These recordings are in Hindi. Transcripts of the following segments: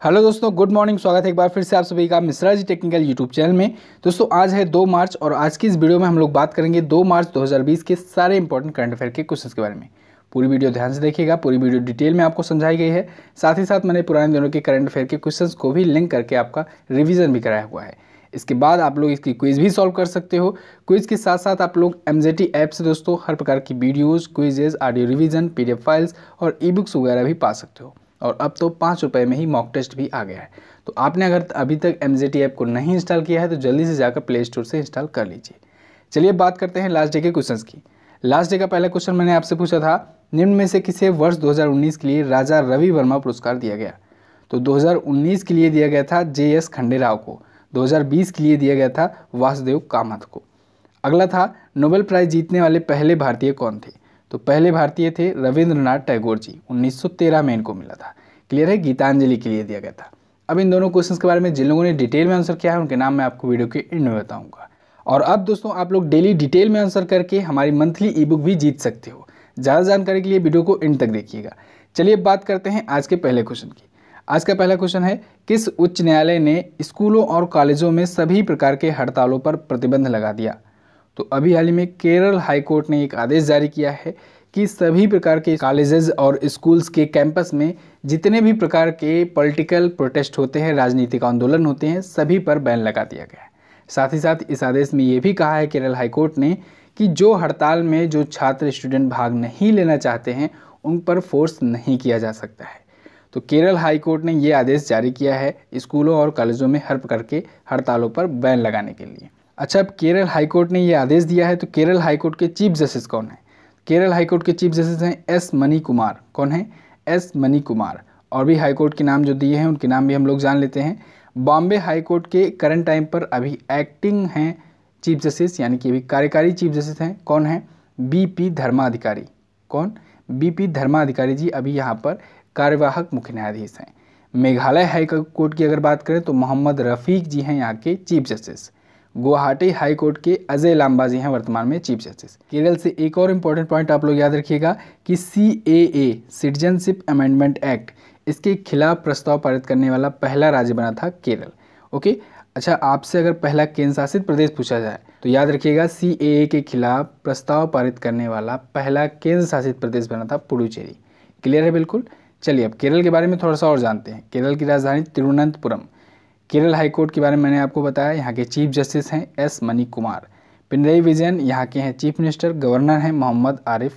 हेलो दोस्तों, गुड मॉर्निंग। स्वागत है एक बार फिर से आप सभी का Mishra ji technical YouTube channel में। दोस्तों आज है 2 मार्च और आज की इस वीडियो में हम लोग बात करेंगे 2 मार्च 2020 के सारे इंपॉर्टेंट करंट अफेयर के क्वेश्चंस के बारे में। पूरी वीडियो ध्यान से देखिएगा, पूरी वीडियो डिटेल में आपको समझाई गई है। साथ ही साथ मैंने पुराने दिनों के करंट अफेयर के क्वेश्चंस को भी लिंक करके आपका रिवीजन भी कराया हुआ है। इसके बाद आप लोग इसकी क्विज भी सॉल्व कर सकते हो। क्विज के साथ साथ आप लोग MZT ऐप से दोस्तों हर प्रकार की videos, quizzes, audio revision, PDF files और ई बुक्स वगैरह भी पा सकते हो। और अब तो 5 रुपये में ही मॉक टेस्ट भी आ गया है। तो आपने अगर अभी तक MZT ऐप को नहीं इंस्टॉल किया है तो जल्दी से जाकर प्ले स्टोर से इंस्टॉल कर लीजिए। चलिए बात करते हैं लास्ट डे के क्वेश्चंस की। लास्ट डे का पहला क्वेश्चन मैंने आपसे पूछा था, निम्न में से किसे वर्ष 2019 के लिए राजा रवि वर्मा पुरस्कार दिया गया? तो 2019 के लिए दिया गया था JS खंडेराव को, 2020 के लिए दिया गया था वासुदेव कामत को। अगला था, नोबेल प्राइज जीतने वाले पहले भारतीय कौन थे? तो पहले भारतीय थे रविंद्रनाथ टैगोर जी, 1913 में इनको मिला था। क्लियर है, गीतांजलि के लिए दिया गया था। अब इन दोनों क्वेश्चंस के बारे में जिन लोगों ने डिटेल में आंसर किया है उनके नाम मैं आपको वीडियो के एंड में बताऊंगा। और अब दोस्तों आप लोग डेली डिटेल में आंसर करके हमारी मंथली ई बुक भी जीत सकते हो। ज़्यादा जानकारी के लिए वीडियो को एंड तक देखिएगा। चलिए बात करते हैं आज के पहले क्वेश्चन की। आज का पहला क्वेश्चन है, किस उच्च न्यायालय ने स्कूलों और कॉलेजों में सभी प्रकार के हड़तालों पर प्रतिबंध लगा दिया? तो अभी हाल ही में केरल हाई कोर्ट ने एक आदेश जारी किया है कि सभी प्रकार के कॉलेजेस और स्कूल्स के कैंपस में जितने भी प्रकार के पॉलिटिकल प्रोटेस्ट होते हैं, राजनीतिक आंदोलन होते हैं, सभी पर बैन लगा दिया गया है। साथ ही साथ इस आदेश में ये भी कहा है केरल हाई कोर्ट ने कि जो हड़ताल में जो छात्र स्टूडेंट भाग नहीं लेना चाहते हैं उन पर फोर्स नहीं किया जा सकता है। तो केरल हाई कोर्ट ने ये आदेश जारी किया है स्कूलों और कॉलेजों में हर प्रकार के हड़तालों पर बैन लगाने के लिए। अच्छा, अब केरल हाई कोर्ट ने ये आदेश दिया है तो केरल हाई कोर्ट के चीफ जस्टिस कौन है? केरल हाई कोर्ट के चीफ जस्टिस हैं S मनी कुमार। कौन है? S मनी कुमार। और भी हाई कोर्ट के नाम जो दिए हैं उनके नाम भी हम लोग जान लेते हैं। बॉम्बे हाई कोर्ट के करंट टाइम पर अभी एक्टिंग हैं चीफ जस्टिस, यानी कि अभी कार्यकारी चीफ जस्टिस हैं। कौन है? BP धर्माधिकारी। कौन? BP धर्माधिकारी जी अभी यहाँ पर कार्यवाहक मुख्य न्यायाधीश हैं। मेघालय हाई कोर्ट की अगर बात करें तो मोहम्मद रफ़ीक जी हैं यहाँ के chief justice. Guwahati high court के अजय लांबा जी हैं वर्तमान में चीफ जस्टिस। केरल से एक और इम्पॉर्टेंट पॉइंट आप लोग याद रखिएगा कि CAA सिटीजनशिप अमेंडमेंट एक्ट, इसके खिलाफ प्रस्ताव पारित करने वाला पहला राज्य बना था केरल। ओके, अच्छा, आपसे अगर पहला केंद्र शासित प्रदेश पूछा जाए तो याद रखिएगा CAA के खिलाफ प्रस्ताव पारित करने वाला पहला केंद्र शासित प्रदेश बना था पुडुचेरी। क्लियर है बिल्कुल। चलिए अब केरल के बारे में थोड़ा सा और जानते हैं। केरल की राजधानी तिरुवनंतपुरम। केरल हाई कोर्ट के बारे में मैंने आपको बताया, यहाँ के चीफ जस्टिस हैं S मनी कुमार। पिनरई विजयन यहाँ के हैं चीफ मिनिस्टर। गवर्नर हैं मोहम्मद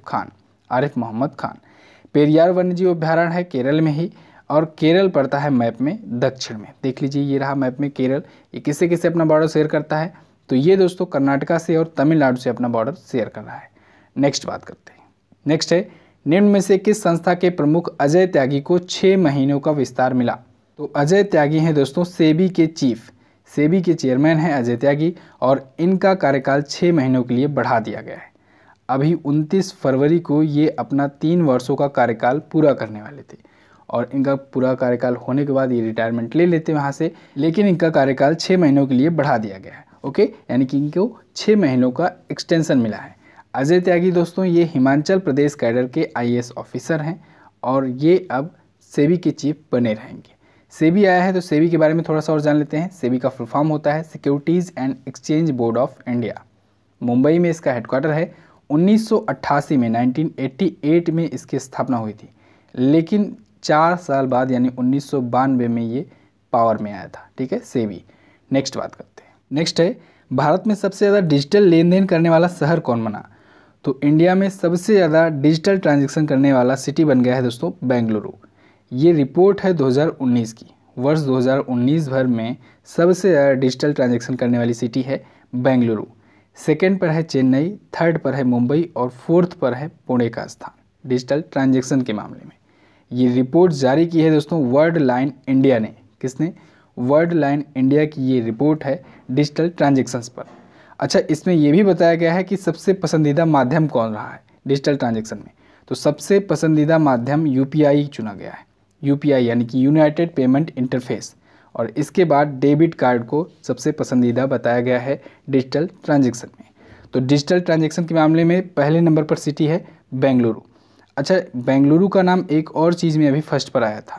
आरिफ मोहम्मद खान। पेरियार वन्यजीव अभ्यारण्य है केरल में ही, और केरल पड़ता है मैप में दक्षिण में। देख लीजिए, ये रहा मैप में केरल। ये किससे किससे अपना बॉर्डर शेयर करता है? तो ये दोस्तों कर्नाटका से और तमिलनाडु से अपना बॉर्डर शेयर कर रहा है। नेक्स्ट बात करते हैं। नेक्स्ट है, निम्न में से किस संस्था के प्रमुख अजय त्यागी को 6 महीनों का विस्तार मिला? तो अजय त्यागी हैं दोस्तों सेबी के चीफ, सेबी के चेयरमैन हैं अजय त्यागी, और इनका कार्यकाल 6 महीनों के लिए बढ़ा दिया गया है। अभी 29 फरवरी को ये अपना 3 वर्षों का कार्यकाल पूरा करने वाले थे, और इनका पूरा कार्यकाल होने के बाद ये रिटायरमेंट ले लेते वहाँ से, लेकिन इनका कार्यकाल 6 महीनों के लिए बढ़ा दिया गया है। ओके, यानी कि इनको 6 महीनों का एक्सटेंशन मिला है। अजय त्यागी दोस्तों ये हिमाचल प्रदेश कैडर के IAS ऑफिसर हैं, और ये अब सेबी के चीफ बने रहेंगे। सेबी आया है तो सेबी के बारे में थोड़ा सा और जान लेते हैं। सेबी का फुल फॉर्म होता है securities and exchange board of India. Mumbai में इसका हेडक्वार्टर है। 1988 में 1988 में इसकी स्थापना हुई थी, लेकिन 4 साल बाद यानी 1992 में ये पावर में आया था। ठीक है, सेबी। नेक्स्ट बात करते हैं। नेक्स्ट है, भारत में सबसे ज़्यादा डिजिटल लेन देन करने वाला शहर कौन बना? तो इंडिया में सबसे ज़्यादा डिजिटल ट्रांजेक्शन करने वाला सिटी बन गया है दोस्तों बेंगलुरु। ये रिपोर्ट है 2019 की। वर्ष 2019 भर में सबसे ज़्यादा डिजिटल ट्रांजैक्शन करने वाली सिटी है बेंगलुरु। सेकंड पर है चेन्नई, थर्ड पर है मुंबई, और फोर्थ पर है पुणे का स्थान डिजिटल ट्रांजैक्शन के मामले में। ये रिपोर्ट जारी की है दोस्तों वर्ल्ड लाइन इंडिया ने। किसने? वर्ल्ड लाइन इंडिया की ये रिपोर्ट है डिजिटल ट्रांजैक्शंस पर। अच्छा, इसमें यह भी बताया गया है कि सबसे पसंदीदा माध्यम कौन रहा है डिजिटल ट्रांजैक्शन में। तो सबसे पसंदीदा माध्यम UPI चुना गया है। UPI यानी कि यूनाइटेड पेमेंट इंटरफेस, और इसके बाद डेबिट कार्ड को सबसे पसंदीदा बताया गया है डिजिटल ट्रांजैक्शन में। तो डिजिटल ट्रांजैक्शन के मामले में पहले नंबर पर सिटी है बेंगलुरु। अच्छा, बेंगलुरु का नाम एक और चीज़ में अभी फर्स्ट पर आया था।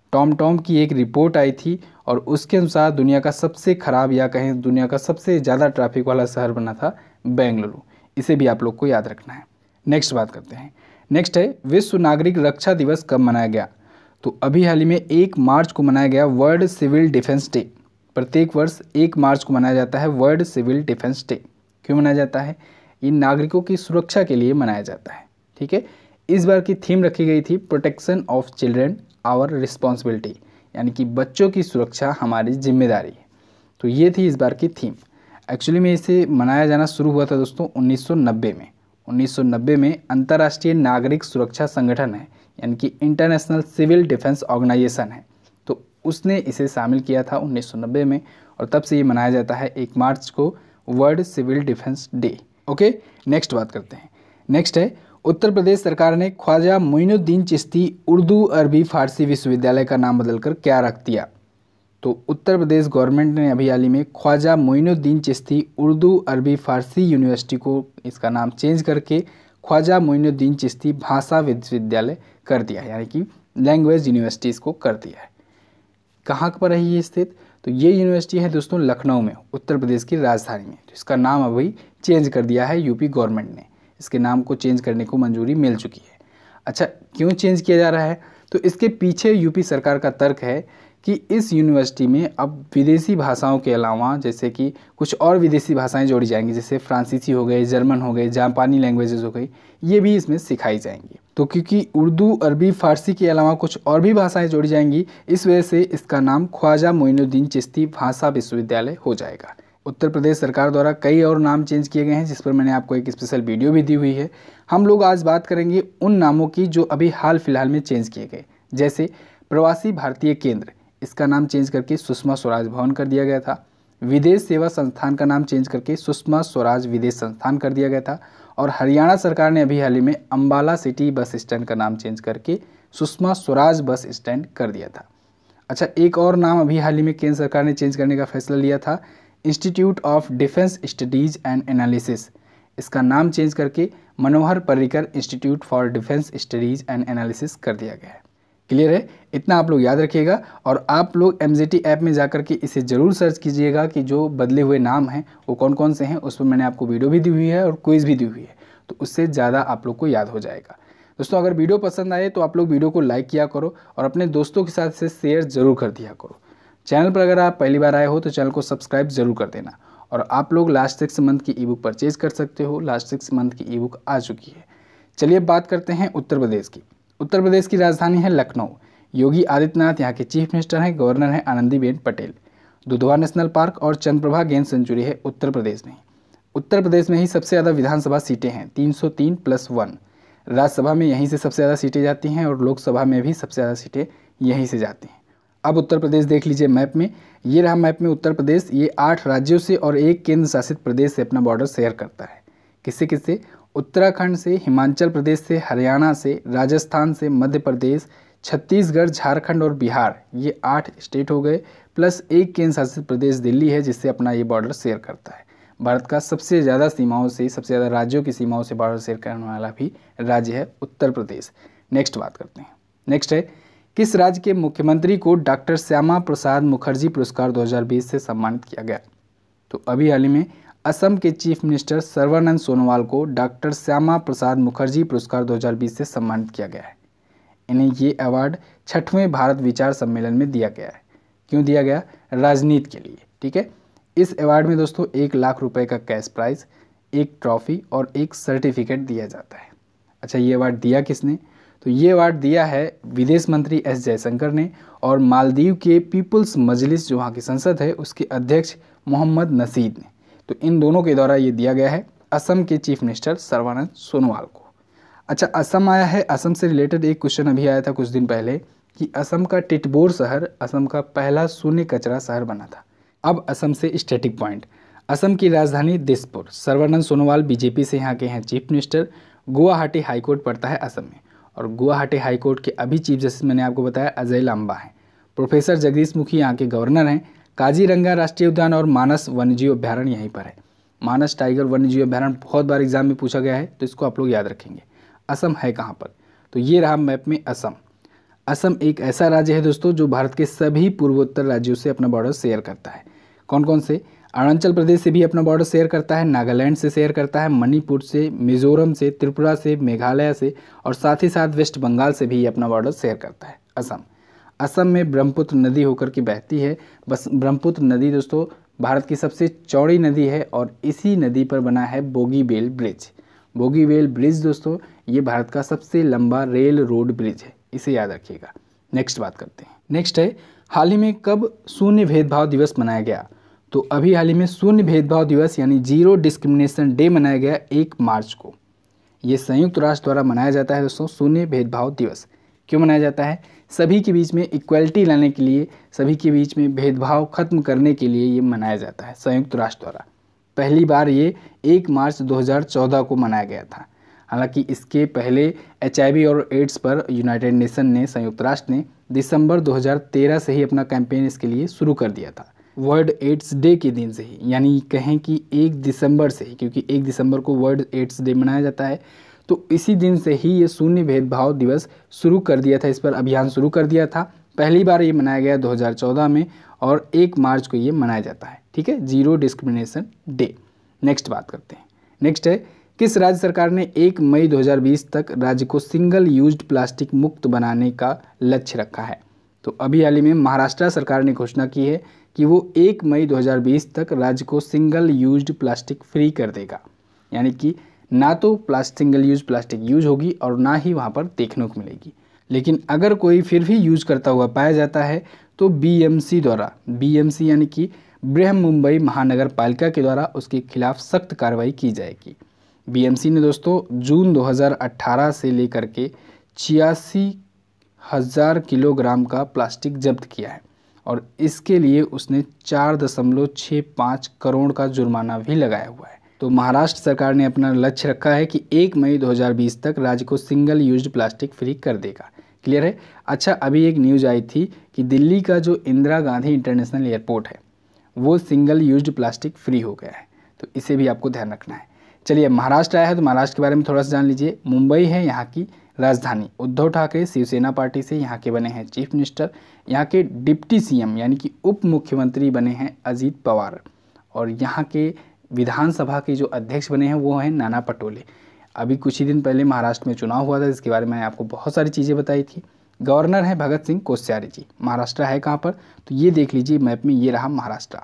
टॉम की एक रिपोर्ट आई थी और उसके अनुसार दुनिया का सबसे खराब या कहें दुनिया का सबसे ज़्यादा ट्रैफिक वाला शहर बना था बेंगलुरु। इसे भी आप लोग को याद रखना है। नेक्स्ट बात करते हैं। नेक्स्ट है विश्व नागरिक रक्षा दिवस कब मनाया गया? तो अभी हाल ही में 1 मार्च को मनाया गया वर्ल्ड सिविल डिफेंस डे। प्रत्येक वर्ष 1 मार्च को मनाया जाता है वर्ल्ड सिविल डिफेंस डे। क्यों मनाया जाता है? इन नागरिकों की सुरक्षा के लिए मनाया जाता है। ठीक है। इस बार की थीम रखी गई थी protection of children our responsibility, यानी कि बच्चों की सुरक्षा हमारी जिम्मेदारी है। तो ये थी इस बार की थीम। एक्चुअली में इसे मनाया जाना शुरू हुआ था दोस्तों 1990 में। 1990 में अंतर्राष्ट्रीय नागरिक सुरक्षा संगठन है, यानी कि इंटरनेशनल सिविल डिफेंस ऑर्गेनाइजेशन है, तो उसने इसे शामिल किया था 1990 में और तब से ये मनाया जाता है 1 मार्च को world civil defence day. Okay, next बात करते हैं। नेक्स्ट है उत्तर प्रदेश सरकार ने ख्वाजा मोइनुद्दीन चिश्ती उर्दू अरबी फारसी विश्वविद्यालय का नाम बदलकर क्या रख दिया? तो उत्तर प्रदेश गवर्नमेंट ने अभी हाल ही में ख्वाजा मोइनुद्दीन चिश्ती उर्दू अरबी फारसी यूनिवर्सिटी को इसका नाम चेंज करके ख्वाजा मोइनुद्दीन चिश्ती भाषा विश्वविद्यालय कर दिया है, यानी कि लैंग्वेज यूनिवर्सिटी इसको कर दिया है। कहाँ पर है ये स्थित? तो ये यूनिवर्सिटी है दोस्तों लखनऊ में, उत्तर प्रदेश की राजधानी में। तो इसका नाम अभी चेंज कर दिया है यूपी गवर्नमेंट ने, इसके नाम को चेंज करने को मंजूरी मिल चुकी है। अच्छा, क्यों चेंज किया जा रहा है? तो इसके पीछे यूपी सरकार का तर्क है कि इस यूनिवर्सिटी में अब विदेशी भाषाओं के अलावा जैसे कि कुछ और विदेशी भाषाएं जोड़ी जाएंगी, जैसे फ्रांसीसी हो गए, जर्मन हो गए, जापानी लैंग्वेजेस हो गई, ये भी इसमें सिखाई जाएंगी। तो क्योंकि उर्दू अरबी फारसी के अलावा कुछ और भी भाषाएं जोड़ी जाएंगी, इस वजह से इसका नाम ख्वाजा मोइनुद्दीन चिश्ती भाषा विश्वविद्यालय हो जाएगा। उत्तर प्रदेश सरकार द्वारा कई और नाम चेंज किए गए हैं, जिस पर मैंने आपको एक स्पेशल वीडियो भी दी हुई है। हम लोग आज बात करेंगे उन नामों की जो अभी हाल फिलहाल में चेंज किए गए, जैसे प्रवासी भारतीय केंद्र, इसका नाम चेंज करके सुषमा स्वराज भवन कर दिया गया था। विदेश सेवा संस्थान का नाम चेंज करके सुषमा स्वराज विदेश संस्थान कर दिया गया था। और हरियाणा सरकार ने अभी हाल ही में अम्बाला सिटी बस स्टैंड का नाम चेंज करके सुषमा स्वराज बस स्टैंड कर दिया था। अच्छा, एक और नाम अभी हाल ही में केंद्र सरकार ने चेंज करने का फैसला लिया था, institute of defence studies and analysis, इसका नाम चेंज करके Manohar Parrikar institute for defence studies and analysis कर दिया गया है। क्लियर है? इतना आप लोग याद रखिएगा और आप लोग MZT ऐप में जाकर के इसे ज़रूर सर्च कीजिएगा कि जो बदले हुए नाम हैं वो कौन कौन से हैं। उस पर मैंने आपको वीडियो भी दी हुई है और क्विज़ भी दी हुई है, तो उससे ज़्यादा आप लोग को याद हो जाएगा। दोस्तों, अगर वीडियो पसंद आए तो आप लोग वीडियो को लाइक किया करो और अपने दोस्तों के साथ इसे शेयर ज़रूर कर दिया करो। चैनल पर अगर आप पहली बार आए हो तो चैनल को सब्सक्राइब जरूर कर देना। और आप लोग लास्ट 6 मंथ की ई बुक परचेज कर सकते हो। लास्ट 6 मंथ की ई बुक आ चुकी है। चलिए अब बात करते हैं उत्तर प्रदेश की। उत्तर प्रदेश की राजधानी है लखनऊ। योगी आदित्यनाथ यहाँ के चीफ मिनिस्टर हैं। गवर्नर हैं आनंदीबेन पटेल। दुधवा नेशनल पार्क और चंद्रप्रभा गेंद सेंचुरी है उत्तर प्रदेश में। उत्तर प्रदेश में ही सबसे ज़्यादा विधानसभा सीटें हैं, 303+1। राज्यसभा में यहीं से सबसे ज़्यादा सीटें जाती हैं और लोकसभा में भी सबसे ज़्यादा सीटें यहीं से जाती हैं। अब उत्तर प्रदेश देख लीजिए मैप में, ये रहा मैप में उत्तर प्रदेश। ये 8 राज्यों से और 1 केंद्र शासित प्रदेश से अपना बॉर्डर शेयर करता है। किससे किससे? उत्तराखंड से, हिमाचल प्रदेश से, हरियाणा से, राजस्थान से, मध्य प्रदेश, छत्तीसगढ़, झारखंड और बिहार, ये 8 स्टेट हो गए, प्लस 1 केंद्र शासित प्रदेश दिल्ली है जिससे अपना ये बॉर्डर शेयर करता है। भारत का सबसे ज़्यादा सीमाओं से, सबसे ज़्यादा राज्यों की सीमाओं से बॉर्डर शेयर करने वाला भी राज्य है उत्तर प्रदेश। नेक्स्ट बात करते हैं। नेक्स्ट है किस राज्य के मुख्यमंत्री को डॉक्टर श्यामा प्रसाद मुखर्जी पुरस्कार 2020 से सम्मानित किया गया? तो अभी हाल ही में असम के चीफ मिनिस्टर सर्बानंद सोनोवाल को डॉक्टर श्यामा प्रसाद मुखर्जी पुरस्कार 2020 से सम्मानित किया गया है। इन्हें ये अवार्ड 6वें भारत विचार सम्मेलन में दिया गया है। क्यों दिया गया? राजनीति के लिए। ठीक है। इस अवार्ड में दोस्तों 1 लाख रुपए का कैश प्राइज, एक ट्रॉफी और एक सर्टिफिकेट दिया जाता है। अच्छा, ये अवार्ड दिया किसने? तो ये अवार्ड दिया है विदेश मंत्री S जयशंकर ने और मालदीव के पीपुल्स मजलिस जो वहाँ की संसद है उसके अध्यक्ष मोहम्मद नशीद ने। तो इन दोनों के द्वारा ये दिया गया है असम के चीफ मिनिस्टर सर्बानंद सोनोवाल को। अच्छा, असम आया है। असम से रिलेटेड एक क्वेश्चन अभी आया था कुछ दिन पहले कि असम का टिटबोर शहर असम का पहला शून्य कचरा शहर बना था। अब असम से स्टैटिक पॉइंट। असम की राजधानी दिसपुर। सर्बानंद सोनोवाल बीजेपी से यहाँ के हैं चीफ मिनिस्टर। गुवाहाटी हाईकोर्ट पड़ता है असम में और गुवाहाटी हाईकोर्ट के अभी चीफ जस्टिस मैंने आपको बताया अजय लांबा हैं। प्रोफेसर जगदीश मुखी यहाँ के गवर्नर हैं। काजीरंगा राष्ट्रीय उद्यान और मानस वन्यजीव अभ्यारण्य यहीं पर है। मानस टाइगर वन्यजीव अभ्यारण्य बहुत बार एग्जाम में पूछा गया है, तो इसको आप लोग याद रखेंगे। असम है कहाँ पर? तो ये रहा मैप में असम। असम एक ऐसा राज्य है दोस्तों जो भारत के सभी पूर्वोत्तर राज्यों से अपना बॉर्डर शेयर करता है। कौन कौन से? अरुणाचल प्रदेश से भी अपना बॉर्डर शेयर करता है, नागालैंड से शेयर करता है, मणिपुर से, मिजोरम से, त्रिपुरा से, मेघालय से और साथ ही साथ वेस्ट बंगाल से भी अपना बॉर्डर शेयर करता है असम। असम में ब्रह्मपुत्र नदी होकर के बहती है। बस ब्रह्मपुत्र नदी दोस्तों भारत की सबसे चौड़ी नदी है और इसी नदी पर बना है बोगीबील ब्रिज। बोगीबील ब्रिज दोस्तों ये भारत का सबसे लंबा रेल रोड ब्रिज है, इसे याद रखिएगा। नेक्स्ट बात करते हैं। नेक्स्ट है, हाल ही में कब शून्य भेदभाव दिवस मनाया गया? तो अभी हाल ही में शून्य भेदभाव दिवस यानी जीरो डिस्क्रिमिनेशन डे मनाया गया 1 मार्च को। ये संयुक्त राष्ट्र द्वारा मनाया जाता है दोस्तों शून्य भेदभाव दिवस। क्यों मनाया जाता है? सभी के बीच में इक्वलिटी लाने के लिए, सभी के बीच में भेदभाव खत्म करने के लिए ये मनाया जाता है संयुक्त राष्ट्र द्वारा। पहली बार ये 1 मार्च 2014 को मनाया गया था। हालांकि इसके पहले HIV और एड्स पर यूनाइटेड नेशन ने, संयुक्त राष्ट्र ने दिसंबर 2013 से ही अपना कैंपेन इसके लिए शुरू कर दिया था। वर्ल्ड एड्स डे के दिन से ही, यानी कहें कि 1 दिसंबर से ही, क्योंकि 1 दिसंबर को वर्ल्ड एड्स डे मनाया जाता है, तो इसी दिन से ही ये शून्य भेदभाव दिवस शुरू कर दिया था। इस पर अभियान शुरू कर दिया था। पहली बार ये मनाया गया 2014 में और 1 मार्च को ये मनाया जाता है। ठीक है, जीरो डिस्क्रिमिनेशन डे। नेक्स्ट बात करते हैं। नेक्स्ट है, किस राज्य सरकार ने 1 मई 2020 तक राज्य को सिंगल यूज्ड प्लास्टिक मुक्त बनाने का लक्ष्य रखा है? तो अभी हाल ही में महाराष्ट्र सरकार ने घोषणा की है कि वो 1 मई 2020 तक राज्य को सिंगल यूज्ड प्लास्टिक फ्री कर देगा। यानी कि ना तो सिंगल यूज प्लास्टिक यूज होगी और ना ही वहाँ पर देखने को मिलेगी। लेकिन अगर कोई फिर भी यूज करता हुआ पाया जाता है तो BMC द्वारा, BMC यानी कि बृहन्मुंबई महानगर पालिका के द्वारा उसके खिलाफ सख्त कार्रवाई की जाएगी। BMC ने दोस्तों जून 2018 से लेकर के 86,000 किलोग्राम का प्लास्टिक जब्त किया है और इसके लिए उसने 4.65 करोड़ का जुर्माना भी लगाया हुआ है। तो महाराष्ट्र सरकार ने अपना लक्ष्य रखा है कि 1 मई 2020 तक राज्य को सिंगल यूज्ड प्लास्टिक फ्री कर देगा। क्लियर है? अच्छा, अभी एक न्यूज़ आई थी कि दिल्ली का जो इंदिरा गांधी इंटरनेशनल एयरपोर्ट है वो सिंगल यूज्ड प्लास्टिक फ्री हो गया है, तो इसे भी आपको ध्यान रखना है। चलिए, महाराष्ट्र आया है तो महाराष्ट्र के बारे में थोड़ा सा जान लीजिए। मुंबई है यहाँ की राजधानी। उद्धव ठाकरे शिवसेना पार्टी से यहाँ के बने हैं चीफ मिनिस्टर। यहाँ के डिप्टी CM यानी कि उप मुख्यमंत्री बने हैं अजीत पवार और यहाँ के विधानसभा के जो अध्यक्ष बने हैं वो हैं नाना पटोले। अभी कुछ ही दिन पहले महाराष्ट्र में चुनाव हुआ था, जिसके बारे में मैंने आपको बहुत सारी चीज़ें बताई थी। गवर्नर हैं भगत सिंह कोश्यारी जी। महाराष्ट्र है कहाँ पर? तो ये देख लीजिए मैप में, ये रहा महाराष्ट्र।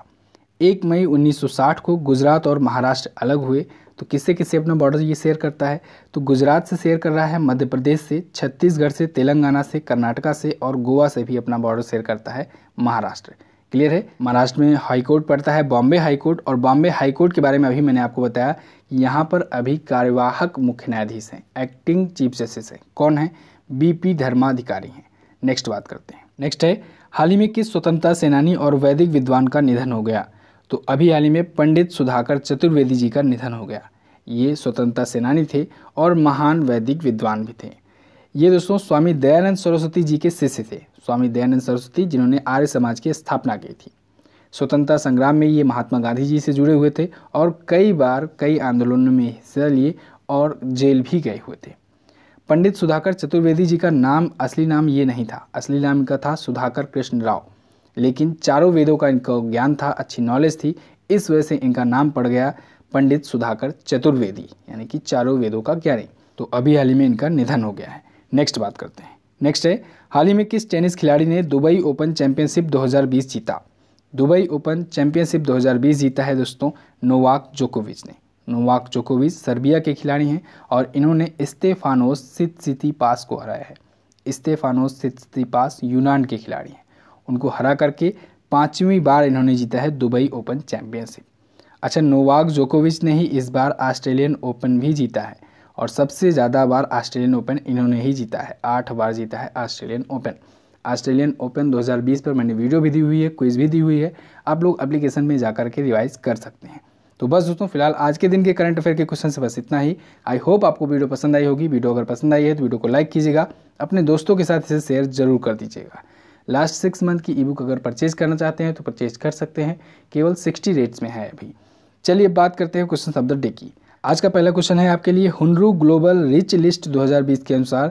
1 मई 1960 को गुजरात और महाराष्ट्र अलग हुए। तो किससे किससे अपना बॉर्डर ये शेयर करता है? तो गुजरात से शेयर कर रहा है मध्य प्रदेश से, छत्तीसगढ़ से, तेलंगाना से, कर्नाटका से और गोवा से भी अपना बॉर्डर शेयर करता है महाराष्ट्र। क्लियर है? महाराष्ट्र में हाई कोर्ट पड़ता है बॉम्बे हाई कोर्ट, और बॉम्बे हाई कोर्ट के बारे में अभी मैंने आपको बताया कि यहाँ पर अभी कार्यवाहक मुख्य न्यायाधीश हैं, एक्टिंग चीफ जस्टिस हैं। कौन है? BP धर्माधिकारी हैं। नेक्स्ट बात करते हैं। नेक्स्ट है, हाल ही में किस स्वतंत्रता सेनानी और वैदिक विद्वान का निधन हो गया? तो अभी हाल ही में पंडित सुधाकर चतुर्वेदी जी का निधन हो गया। ये स्वतंत्रता सेनानी थे और महान वैदिक विद्वान भी थे। ये दोस्तों स्वामी दयानंद सरस्वती जी के शिष्य थे। स्वामी दयानंद सरस्वती जिन्होंने आर्य समाज की स्थापना की थी। स्वतंत्रता संग्राम में ये महात्मा गांधी जी से जुड़े हुए थे और कई बार कई आंदोलनों में हिस्सा लिए और जेल भी गए हुए थे। पंडित सुधाकर चतुर्वेदी जी का नाम, असली नाम ये नहीं था। असली नाम इनका था सुधाकर कृष्ण राव, लेकिन चारों वेदों का इनका ज्ञान था, अच्छी नॉलेज थी, इस वजह से इनका नाम पड़ गया पंडित सुधाकर चतुर्वेदी, यानी कि चारों वेदों का ज्ञानी। तो अभी हाल ही में इनका निधन हो गया है। नेक्स्ट बात करते हैं। नेक्स्ट है, हाल ही में किस टेनिस खिलाड़ी ने दुबई ओपन चैंपियनशिप 2020 जीता? दुबई ओपन चैंपियनशिप 2020 जीता है दोस्तों नोवाक जोकोविच ने। नोवाक जोकोविच सर्बिया के खिलाड़ी हैं और इन्होंने स्टेफानोस सित्सिपास को हराया है। स्टेफानोस सित्सिपास यूनान के खिलाड़ी हैं, उनको हरा करके 5वीं बार इन्होंने जीता है दुबई ओपन चैंपियनशिप। अच्छा, नोवाक जोकोविच ने ही इस बार ऑस्ट्रेलियन ओपन भी जीता है और सबसे ज़्यादा बार ऑस्ट्रेलियन ओपन इन्होंने ही जीता है, 8 बार जीता है ऑस्ट्रेलियन ओपन। ऑस्ट्रेलियन ओपन 2020 पर मैंने वीडियो भी दी हुई है, क्विज भी दी हुई है, आप लोग एप्लीकेशन में जाकर के रिवाइज कर सकते हैं। तो बस दोस्तों, फिलहाल आज के दिन के करंट अफेयर के क्वेश्चन से बस इतना ही। आई होप आपको वीडियो पसंद आई होगी। वीडियो अगर पसंद आई है तो वीडियो को लाइक कीजिएगा, अपने दोस्तों के साथ इसे शेयर जरूर कर दीजिएगा। लास्ट 6 मंथ की ई बुक अगर परचेज करना चाहते हैं तो परचेज कर सकते हैं, केवल 60 रेट्स में है अभी। चलिए बात करते हैं क्वेश्चन ऑफ द डे की। आज का पहला क्वेश्चन है आपके लिए, हुनरू ग्लोबल रिच लिस्ट 2020 के अनुसार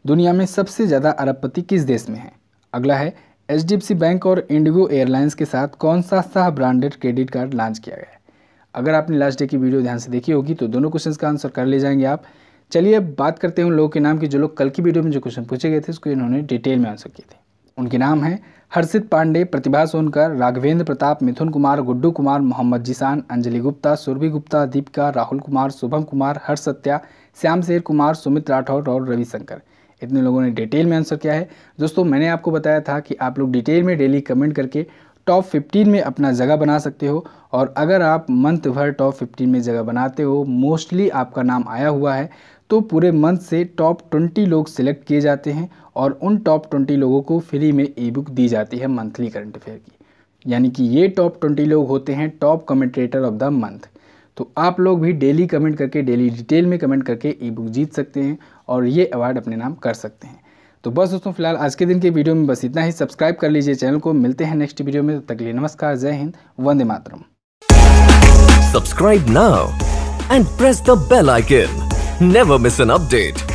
दुनिया में सबसे ज़्यादा अरबपति किस देश में है? अगला है HDFC बैंक और इंडिगो एयरलाइंस के साथ कौन सा सह ब्रांडेड क्रेडिट कार्ड लॉन्च किया गया है? अगर आपने लास्ट डे की वीडियो ध्यान से देखी होगी तो दोनों क्वेश्चंस का आंसर कर ले जाएंगे आप। चलिए अब बात करते हैं उन लोगों के नाम की जो लोग कल की वीडियो में जो क्वेश्चन पूछे गए थे उसको इन्होंने डिटेल में आंसर किए थे। उनके नाम हैं हर्षित पांडे, प्रतिभा सोनकर, राघवेंद्र प्रताप, मिथुन कुमार, गुड्डू कुमार, मोहम्मद जीशान, अंजलि गुप्ता, सुरभि गुप्ता, दीपिका, राहुल कुमार, शुभम कुमार, हर्ष सत्या, श्याम शेर कुमार, सुमित राठौर और रविशंकर। इतने लोगों ने डिटेल में आंसर किया है। दोस्तों मैंने आपको बताया था कि आप लोग डिटेल में डेली कमेंट करके टॉप 15 में अपना जगह बना सकते हो, और अगर आप मंथ भर टॉप 15 में जगह बनाते हो, मोस्टली आपका नाम आया हुआ है, तो पूरे मंथ से टॉप 20 लोग सिलेक्ट किए जाते हैं और उन टॉप 20 लोगों को फ्री में ई बुक दी जाती है मंथली करंट अफेयर की। यानी कि ये टॉप 20 लोग होते हैं top commentator of the month. तो आप लोग भी डेली कमेंट करके, डेली डिटेल में कमेंट करके ई बुक जीत सकते हैं और ये अवार्ड अपने नाम कर सकते हैं। तो बस दोस्तों फिलहाल आज के दिन के वीडियो में बस इतना ही। सब्सक्राइब कर लीजिए चैनल को। मिलते हैं नेक्स्ट वीडियो में, तब तक के लिए नमस्कार, जय Hind, Vande Mataram. Subscribe now and press the bell icon. Never miss an update.